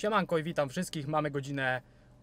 Siemanko i witam wszystkich, mamy godzinę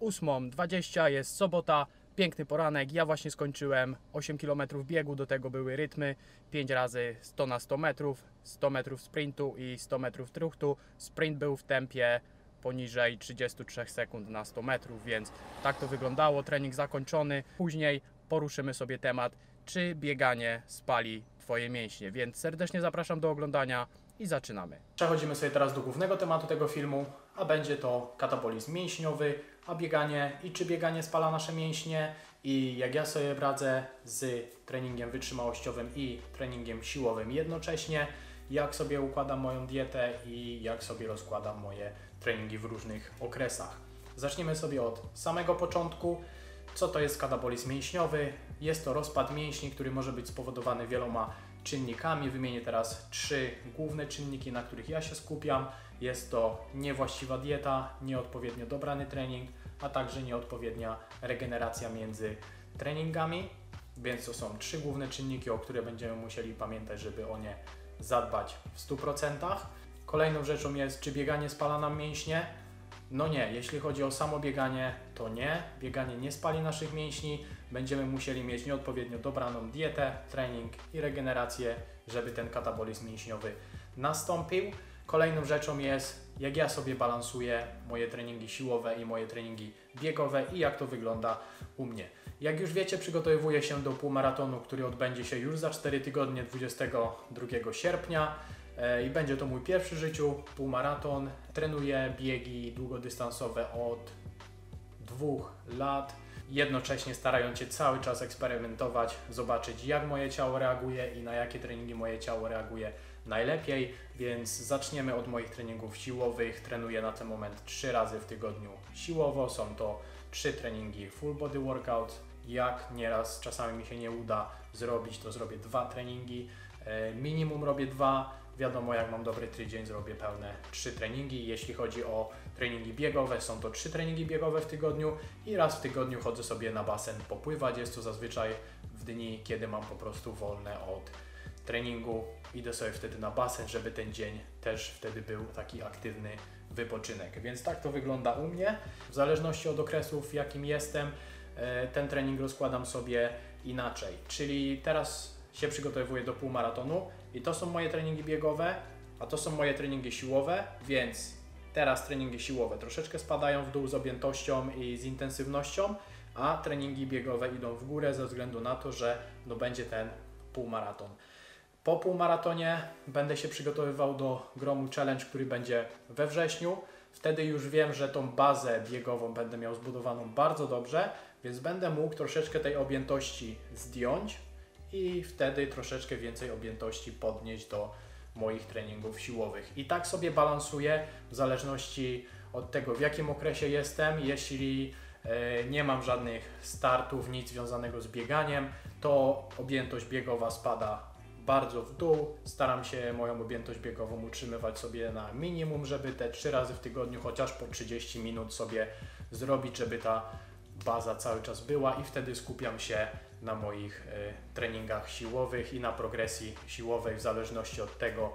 8:20, jest sobota, piękny poranek, ja właśnie skończyłem 8 km biegu, do tego były rytmy 5 razy 100 na 100 metrów, 100 metrów sprintu i 100 metrów truchtu. Sprint był w tempie poniżej 33 sekund na 100 metrów, więc tak to wyglądało, trening zakończony. Później poruszymy sobie temat, czy bieganie spali Twoje mięśnie, więc serdecznie zapraszam do oglądania i zaczynamy. Przechodzimy sobie teraz do głównego tematu tego filmu, a będzie to katabolizm mięśniowy, a bieganie i czy bieganie spala nasze mięśnie i jak ja sobie radzę z treningiem wytrzymałościowym i treningiem siłowym jednocześnie, jak sobie układam moją dietę i jak sobie rozkładam moje treningi w różnych okresach. Zaczniemy sobie od samego początku. Co to jest katabolizm mięśniowy? Jest to rozpad mięśni, który może być spowodowany wieloma czynnikami. Wymienię teraz 3 główne czynniki, na których ja się skupiam. Jest to niewłaściwa dieta, nieodpowiednio dobrany trening, a także nieodpowiednia regeneracja między treningami. Więc to są 3 główne czynniki, o które będziemy musieli pamiętać, żeby o nie zadbać w 100%. Kolejną rzeczą jest, czy bieganie spala nam mięśnie? No nie, jeśli chodzi o samo bieganie, to nie. Bieganie nie spali naszych mięśni. Będziemy musieli mieć nieodpowiednio dobraną dietę, trening i regenerację, żeby ten katabolizm mięśniowy nastąpił. Kolejną rzeczą jest, jak ja sobie balansuję moje treningi siłowe i moje treningi biegowe i jak to wygląda u mnie. Jak już wiecie, przygotowuję się do półmaratonu, który odbędzie się już za 4 tygodnie, 22 sierpnia. I będzie to mój pierwszy w życiu półmaraton. Trenuję biegi długodystansowe od 2 lat, jednocześnie starając się cały czas eksperymentować, zobaczyć jak moje ciało reaguje i na jakie treningi moje ciało reaguje najlepiej, więc zaczniemy od moich treningów siłowych. Trenuję na ten moment 3 razy w tygodniu siłowo, są to 3 treningi full body workout. Jak nieraz czasami mi się nie uda zrobić, to zrobię 2 treningi, minimum robię 2. Wiadomo, jak mam dobry tydzień, zrobię pełne 3 treningi. Jeśli chodzi o treningi biegowe, są to 3 treningi biegowe w tygodniu i raz w tygodniu chodzę sobie na basen popływać. Jest to zazwyczaj w dni, kiedy mam po prostu wolne od treningu. Idę sobie wtedy na basen, żeby ten dzień też wtedy był taki aktywny wypoczynek. Więc tak to wygląda u mnie. W zależności od okresu, w jakim jestem, ten trening rozkładam sobie inaczej. Czyli teraz się przygotowuję do półmaratonu i to są moje treningi biegowe, a to są moje treningi siłowe, więc teraz treningi siłowe troszeczkę spadają w dół z objętością i z intensywnością, a treningi biegowe idą w górę ze względu na to, że będzie ten półmaraton. Po półmaratonie będę się przygotowywał do Gromu Challenge, który będzie we wrześniu. Wtedy już wiem, że tą bazę biegową będę miał zbudowaną bardzo dobrze, więc będę mógł troszeczkę tej objętości zdjąć i wtedy troszeczkę więcej objętości podnieść do moich treningów siłowych. I tak sobie balansuję w zależności od tego, w jakim okresie jestem. Jeśli nie mam żadnych startów, nic związanego z bieganiem, to objętość biegowa spada bardzo w dół. Staram się moją objętość biegową utrzymywać sobie na minimum, żeby te 3 razy w tygodniu chociaż po 30 minut sobie zrobić, żeby ta baza cały czas była i wtedy skupiam się na moich treningach siłowych i na progresji siłowej w zależności od tego,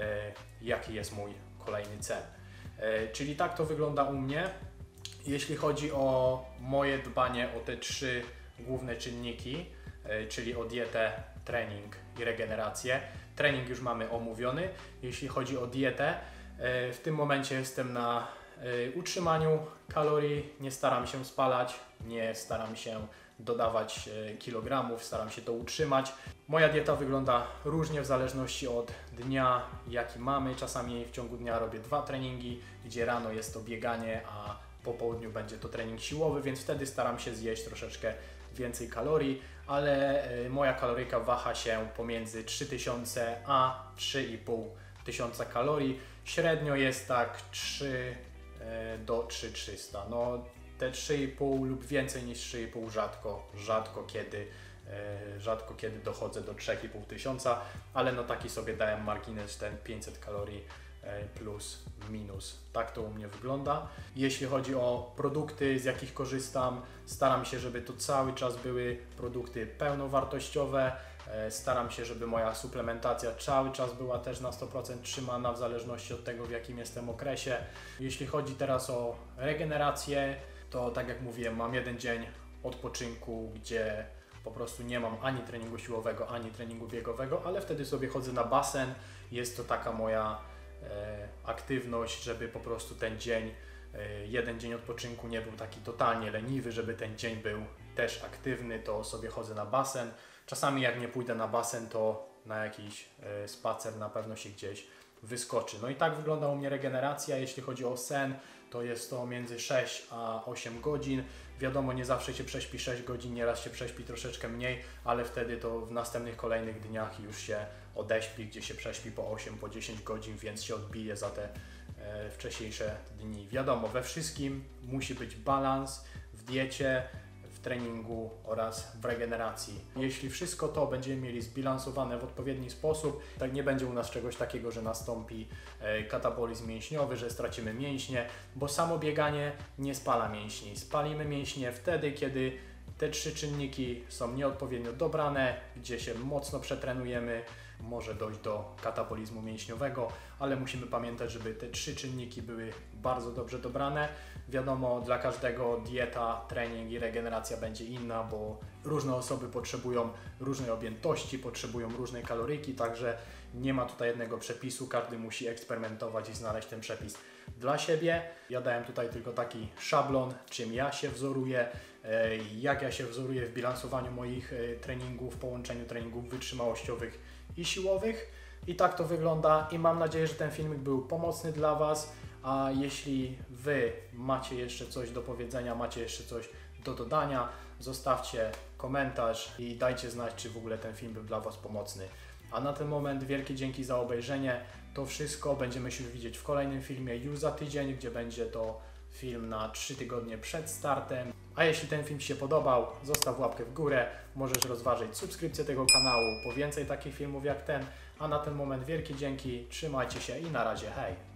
jaki jest mój kolejny cel. Czyli tak to wygląda u mnie. Jeśli chodzi o moje dbanie o te 3 główne czynniki, czyli o dietę, trening i regenerację. Trening już mamy omówiony. Jeśli chodzi o dietę, w tym momencie jestem na utrzymaniu kalorii, nie staram się spalać, nie staram się dodawać kilogramów, staram się to utrzymać. Moja dieta wygląda różnie w zależności od dnia, jaki mamy. Czasami w ciągu dnia robię 2 treningi, gdzie rano jest to bieganie, a po południu będzie to trening siłowy, więc wtedy staram się zjeść troszeczkę więcej kalorii, ale moja kaloryka waha się pomiędzy 3000 a 3500 kalorii. Średnio jest tak 3 do 3300. No, te 3,5 lub więcej niż 3,5 rzadko kiedy dochodzę do 3500, ale no taki sobie dałem margines, ten 500 kalorii plus minus. Tak to u mnie wygląda. Jeśli chodzi o produkty, z jakich korzystam, staram się, żeby to cały czas były produkty pełnowartościowe. Staram się, żeby moja suplementacja cały czas była też na 100% trzymana, w zależności od tego, w jakim jestem okresie. Jeśli chodzi teraz o regenerację, to tak jak mówiłem, mam jeden dzień odpoczynku, gdzie po prostu nie mam ani treningu siłowego, ani treningu biegowego, ale wtedy sobie chodzę na basen. Jest to taka moja aktywność, żeby po prostu ten dzień, jeden dzień odpoczynku nie był taki totalnie leniwy, żeby ten dzień był też aktywny, to sobie chodzę na basen. Czasami jak nie pójdę na basen, to na jakiś spacer na pewno się gdzieś wyskoczy. No i tak wygląda u mnie regeneracja. Jeśli chodzi o sen, to jest to między 6 a 8 godzin. Wiadomo, nie zawsze się prześpi 6 godzin, nieraz się prześpi troszeczkę mniej, ale wtedy to w następnych kolejnych dniach już się odeśpi, gdzie się prześpi po 8, po 10 godzin, więc się odbije za te wcześniejsze dni. Wiadomo, we wszystkim musi być balans w diecie, w treningu oraz w regeneracji. Jeśli wszystko to będziemy mieli zbilansowane w odpowiedni sposób, tak nie będzie u nas czegoś takiego, że nastąpi katabolizm mięśniowy, że stracimy mięśnie, bo samo bieganie nie spala mięśni. Spalimy mięśnie wtedy, kiedy te 3 czynniki są nieodpowiednio dobrane, gdzie się mocno przetrenujemy, może dojść do katabolizmu mięśniowego, ale musimy pamiętać, żeby te 3 czynniki były bardzo dobrze dobrane. Wiadomo, dla każdego dieta, trening i regeneracja będzie inna, bo różne osoby potrzebują różnej objętości, potrzebują różnej kaloryki, także nie ma tutaj jednego przepisu, każdy musi eksperymentować i znaleźć ten przepis dla siebie. Ja dałem tutaj tylko taki szablon, czym ja się wzoruję, jak ja się wzoruję w bilansowaniu moich treningów, w połączeniu treningów wytrzymałościowych i siłowych. I tak to wygląda i mam nadzieję, że ten filmik był pomocny dla Was. A jeśli Wy macie jeszcze coś do powiedzenia, macie jeszcze coś do dodania, zostawcie komentarz i dajcie znać, czy w ogóle ten film był dla Was pomocny. A na ten moment wielkie dzięki za obejrzenie. To wszystko. Będziemy się już widzieć w kolejnym filmie już za tydzień, gdzie będzie to film na 3 tygodnie przed startem. A jeśli ten film Ci się podobał, zostaw łapkę w górę. Możesz rozważyć subskrypcję tego kanału po więcej takich filmów jak ten. A na ten moment wielkie dzięki, trzymajcie się i na razie, hej!